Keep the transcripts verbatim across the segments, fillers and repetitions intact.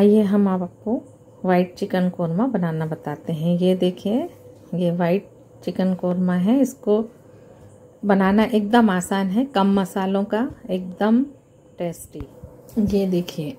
आइए हम आपको वाइट चिकन कोरमा बनाना बताते हैं। ये देखिए, ये वाइट चिकन कोरमा है। इसको बनाना एकदम आसान है, कम मसालों का, एकदम टेस्टी। ये देखिए,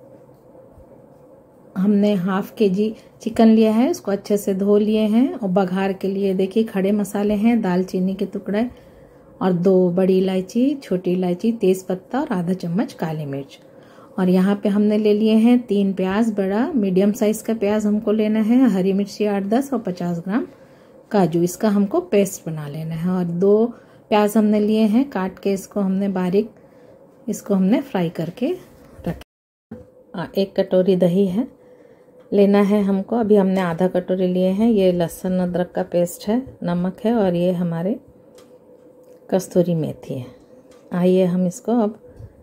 हमने हाफ के जी चिकन लिया है, इसको अच्छे से धो लिए हैं। और बघार के लिए देखिए खड़े मसाले हैं, दालचीनी के टुकड़े और दो बड़ी इलायची, छोटी इलायची, तेज पत्ता और आधा चम्मच काली मिर्च। और यहाँ पे हमने ले लिए हैं तीन प्याज, बड़ा मीडियम साइज का प्याज हमको लेना है, हरी मिर्ची आठ दस और पचास ग्राम काजू, इसका हमको पेस्ट बना लेना है। और दो प्याज हमने लिए हैं काट के, इसको हमने बारीक, इसको हमने फ्राई करके रखें। एक कटोरी दही है लेना है हमको, अभी हमने आधा कटोरी लिए हैं। ये लहसुन अदरक का पेस्ट है, नमक है और ये हमारे कस्तूरी मेथी है। आइए हम इसको अब,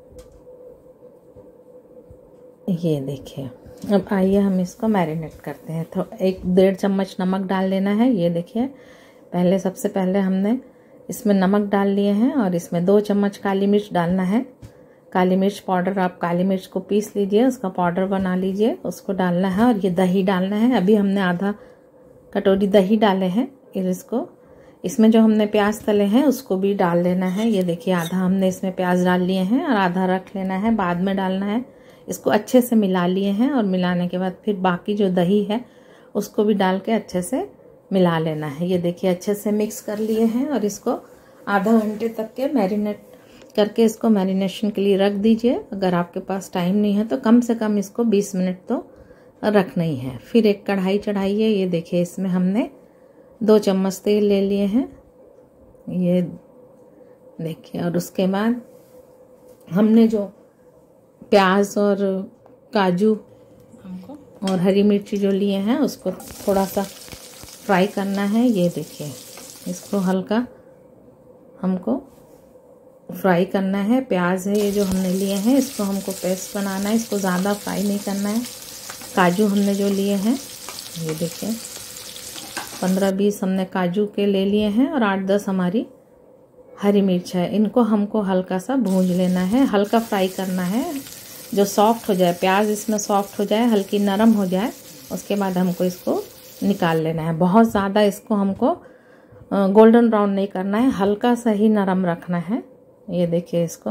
ये देखिए, अब आइए हम इसको मैरिनेट करते हैं। तो एक डेढ़ चम्मच नमक डाल लेना है। ये देखिए, पहले सबसे पहले हमने इसमें नमक डाल लिए हैं और इसमें दो चम्मच काली मिर्च डालना है। काली मिर्च पाउडर, आप काली मिर्च को पीस लीजिए, उसका पाउडर बना लीजिए, उसको डालना है। और ये दही डालना है, अभी हमने आधा कटोरी दही डाले हैं। फिर इसको, इसमें जो हमने प्याज तले हैं उसको भी डाल लेना है। ये देखिए, आधा हमने इसमें प्याज डाल लिए हैं और आधा रख लेना है, बाद में डालना है। इसको अच्छे से मिला लिए हैं और मिलाने के बाद फिर बाकी जो दही है उसको भी डाल के अच्छे से मिला लेना है। ये देखिए, अच्छे से मिक्स कर लिए हैं और इसको आधा घंटे तक के मैरिनेट करके इसको मैरिनेशन के लिए रख दीजिए। अगर आपके पास टाइम नहीं है तो कम से कम इसको बीस मिनट तो रखना ही है। फिर एक कढ़ाई चढ़ाइए। ये देखिए, इसमें हमने दो चम्मच तेल ले लिए हैं, ये देखिए। और उसके बाद हमने जो प्याज और काजू और हरी मिर्ची जो लिए हैं उसको थोड़ा सा फ्राई करना है। ये देखिए, इसको हल्का हमको फ्राई करना है। प्याज है ये जो हमने लिए हैं, इसको हमको पेस्ट बनाना है, इसको ज़्यादा फ्राई नहीं करना है। काजू हमने जो लिए हैं, ये देखिए, पंद्रह बीस हमने काजू के ले लिए हैं और आठ दस हमारी हरी मिर्च है। इनको हमको हल्का सा भूंज लेना है, हल्का फ्राई करना है, जो सॉफ्ट हो जाए, प्याज इसमें सॉफ्ट हो जाए, हल्की नरम हो जाए, उसके बाद हमको इसको निकाल लेना है। बहुत ज़्यादा इसको हमको गोल्डन ब्राउन नहीं करना है, हल्का सा ही नरम रखना है। ये देखिए, इसको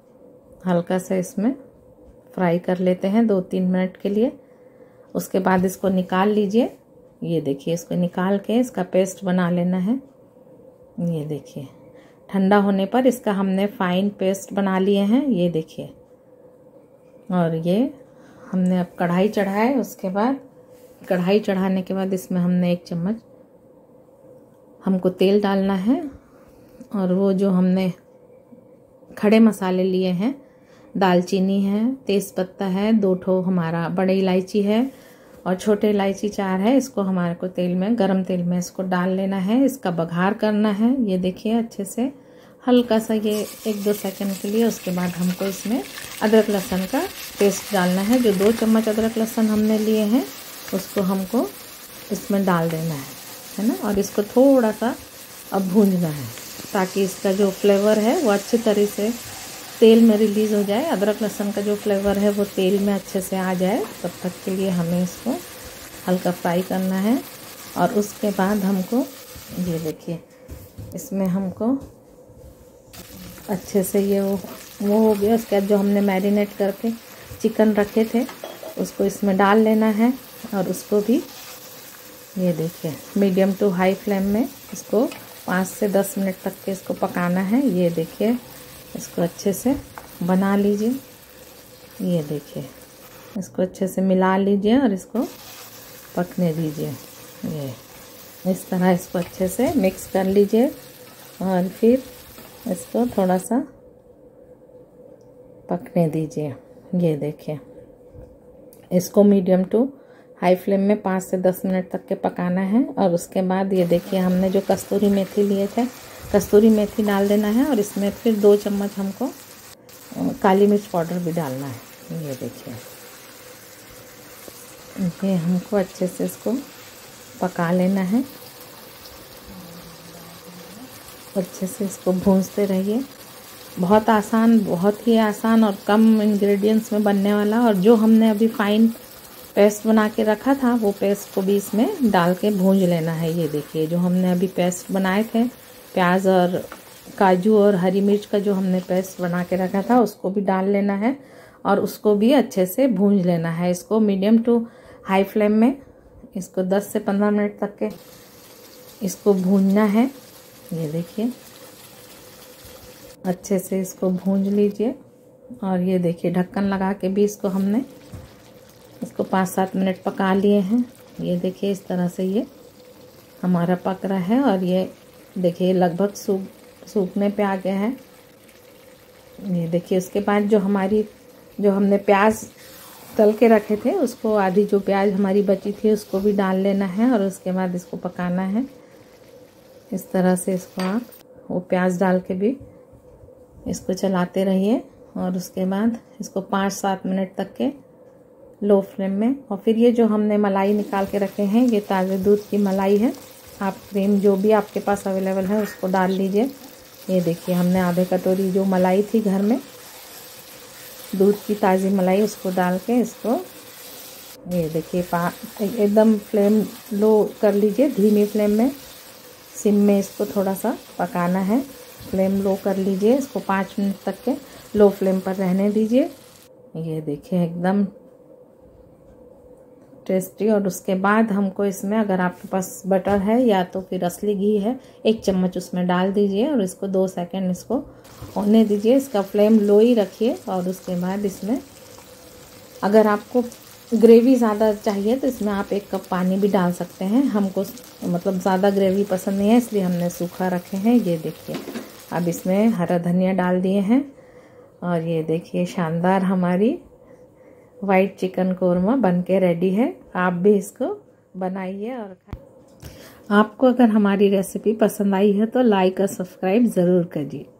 हल्का सा इसमें फ्राई कर लेते हैं दो तीन मिनट के लिए। उसके बाद इसको निकाल लीजिए। ये देखिए, इसको निकाल के इसका पेस्ट बना लेना है। ये देखिए, ठंडा होने पर इसका हमने फाइन पेस्ट बना लिए हैं। ये देखिए, और ये हमने अब कढ़ाई चढ़ाए। उसके बाद कढ़ाई चढ़ाने के बाद इसमें हमने एक चम्मच हमको तेल डालना है। और वो जो हमने खड़े मसाले लिए हैं, दालचीनी है, तेज़पत्ता है, दो ठो हमारा बड़ी इलायची है और छोटे इलायची चार है, इसको हमारे को तेल में, गरम तेल में इसको डाल लेना है। इसका बघार करना है। ये देखिए, अच्छे से हल्का सा ये एक दो सेकंड के लिए। उसके बाद हमको इसमें अदरक लहसुन का पेस्ट डालना है। जो दो चम्मच अदरक लहसुन हमने लिए हैं उसको हमको इसमें डाल देना है, है ना। और इसको थोड़ा सा अब भूंजना है ताकि इसका जो फ्लेवर है वो अच्छी तरह से तेल में रिलीज़ हो जाए। अदरक लहसुन का जो फ्लेवर है वो तेल में अच्छे से आ जाए, तब तक के लिए हमें इसको हल्का फ्राई करना है। और उसके बाद हमको, ये देखिए, इसमें हमको अच्छे से ये वो वो हो गया। उसके बाद जो हमने मैरिनेट करके चिकन रखे थे उसको इसमें डाल लेना है और उसको भी, ये देखिए, मीडियम टू हाई फ्लेम में इसको पाँच से दस मिनट तक के इसको पकाना है। ये देखिए, इसको अच्छे से बना लीजिए। ये देखिए, इसको अच्छे से मिला लीजिए और इसको पकने दीजिए। ये इस तरह इसको अच्छे से मिक्स कर लीजिए और फिर इसको थोड़ा सा पकने दीजिए। ये देखिए, इसको मीडियम टू हाई फ्लेम में पाँच से दस मिनट तक के पकाना है। और उसके बाद ये देखिए, हमने जो कस्तूरी मेथी लिए थे, कस्तूरी मेथी डाल देना है और इसमें फिर दो चम्मच हमको काली मिर्च पाउडर भी डालना है। ये देखिए, ये हमको अच्छे से इसको पका लेना है। अच्छे से इसको भूनते रहिए। बहुत आसान, बहुत ही आसान और कम इंग्रेडिएंट्स में बनने वाला। और जो हमने अभी फाइन पेस्ट बना के रखा था वो पेस्ट को भी इसमें डाल के भूंज लेना है। ये देखिए जो हमने अभी पेस्ट बनाए थे प्याज और काजू और हरी मिर्च का जो हमने पेस्ट बना के रखा था उसको भी डाल लेना है और उसको भी अच्छे से भूंज लेना है। इसको मीडियम टू हाई फ्लेम में इसको दस से पंद्रह मिनट तक के इसको भूंजना है। ये देखिए अच्छे से इसको भूंज लीजिए और ये देखिए ढक्कन लगा के भी इसको हमने इसको पाँच सात मिनट पका लिए हैं। ये देखिए इस तरह से ये हमारा पक रहा है और ये देखिए लगभग सूख सूखने पे आ गया है। ये देखिए उसके बाद जो हमारी जो हमने प्याज तल के रखे थे उसको आधी जो प्याज हमारी बची थी उसको भी डाल लेना है और उसके बाद इसको पकाना है। इस तरह से इसको आप वो प्याज डाल के भी इसको चलाते रहिए और उसके बाद इसको पाँच सात मिनट तक के लो फ्लेम में। और फिर ये जो हमने मलाई निकाल के रखे हैं ये ताज़े दूध की मलाई है। आप क्रीम जो भी आपके पास अवेलेबल है उसको डाल लीजिए। ये देखिए हमने आधे कटोरी जो मलाई थी घर में दूध की ताज़ी मलाई उसको डाल के इसको ये देखिए पा एकदम फ्लेम लो कर लीजिए। धीमी फ्लेम में सिम में इसको थोड़ा सा पकाना है। फ्लेम लो कर लीजिए इसको पाँच मिनट तक के लो फ्लेम पर रहने दीजिए। ये देखिए एकदम टेस्टी। और उसके बाद हमको इसमें अगर आपके पास बटर है या तो फिर असली घी है एक चम्मच उसमें डाल दीजिए और इसको दो सेकंड इसको होने दीजिए। इसका फ्लेम लो ही रखिए और उसके बाद इसमें अगर आपको ग्रेवी ज़्यादा चाहिए तो इसमें आप एक कप पानी भी डाल सकते हैं। हमको मतलब ज़्यादा ग्रेवी पसंद नहीं है इसलिए हमने सूखा रखे हैं। ये देखिए अब इसमें हरा धनिया डाल दिए हैं और ये देखिए शानदार हमारी वाइट चिकन कोरमा बनके रेडी है। आप भी इसको बनाइए और खाइए। आपको अगर हमारी रेसिपी पसंद आई है तो लाइक और सब्सक्राइब ज़रूर करिए।